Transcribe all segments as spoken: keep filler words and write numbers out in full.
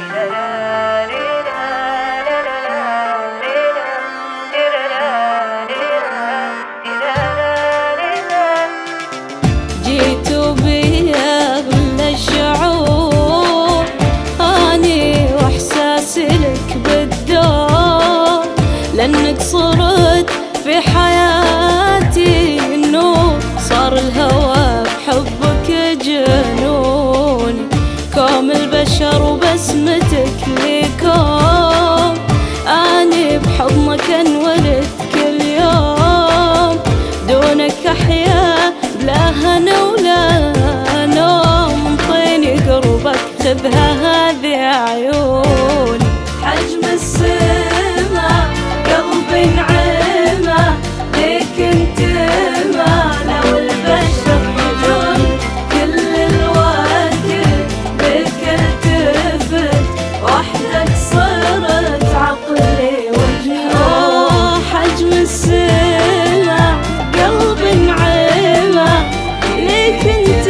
جيتوا بيا أغلى الشعور، أني وإحساسي لك بالدور، لأنك صرت في حياتي النور، صار الهوى بحبك جنوني، كوم البشر وبسمتك ليكم، أني بحضنك انولد كل يوم، دونك أحيا بلا هنا ولا نوم، انطيني قربك خذها هذه عيوني، حجم السما قلبي نعمة ليك انت ما لو البشر يجون، كل الواكب بك التفت، وحدك صرت عقلي وجنون، حجم السما قلبي نعمة ليك انت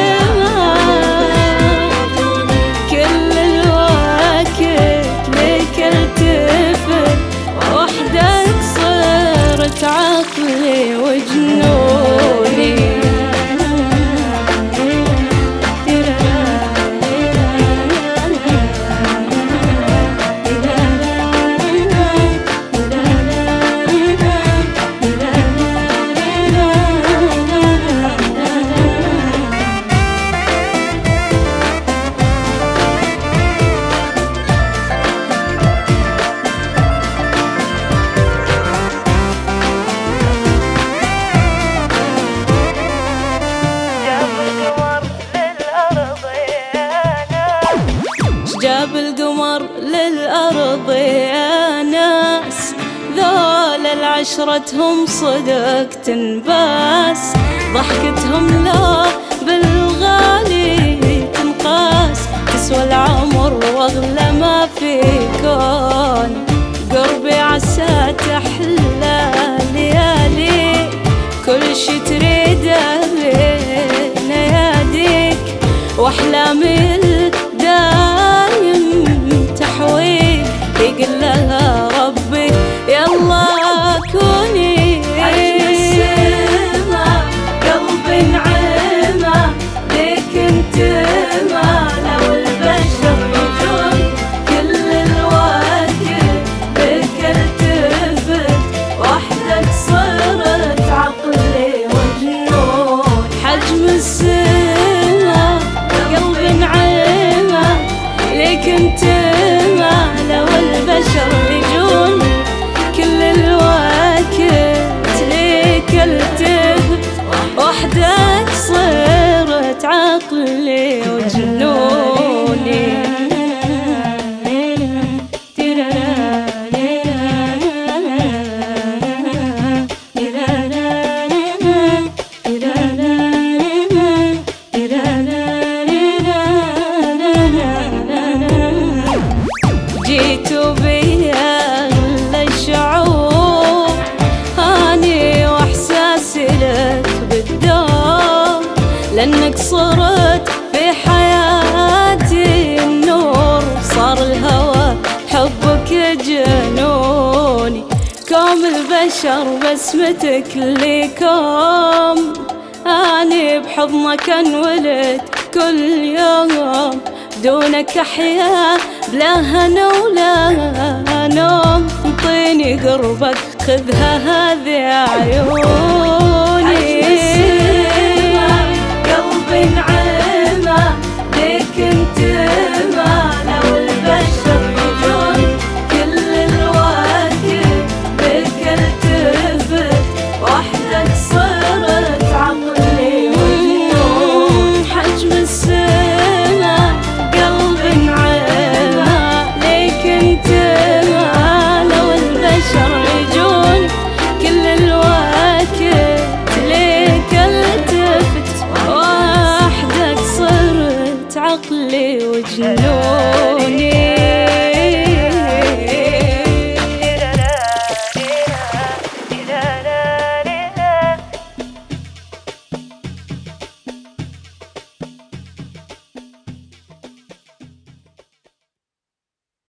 ما، كل الواكب ليك التفت، وحدك صرت عقلي وجنوني. جاب القمر للأرض يا ناس، ذول عشرتهم صدق تنباس، ضحكتهم لا بالغالي تنقاس، تسوى العمر واغلى ما في كون، قربي عسى تحلى ليالي، كل شي تريده بين يديك، واحلامي دايم تحويك، يقول لها ربي يلا كوني، حجم السما قلبي نعمة ليك انت ما لو البشر يجون، كل الواكب بك التفت، وحدك صرت عقلي وجنون، حجم السما قلبي نعمة ليك انت ما لو البشر يجون، كل الواكب ليك التفت، وحدك صرت عقلي وجنوني. جيتوا بيا أغلى الشعور، أني وإحساسي لك بالدور، لأنك صرت في حياتي النور، صار الهوى حبك جنوني، كوم البشر بسمتك ليكم، أني بحضنك انولد كل يوم، دونك أحيا بلا هنا ولا نوم، انطيني قربك خذها هذه عيوني، قلبي نعمة ليك انت ما لو البشر يجون، كل الواكب بك التفت، وحدك صرت عقلي وجنون، حجم السما قلبي نعمة ليك انت ما لو البشر يجون، كل الواكب ليك التفت، وحدك صرت عقلي وجنوني.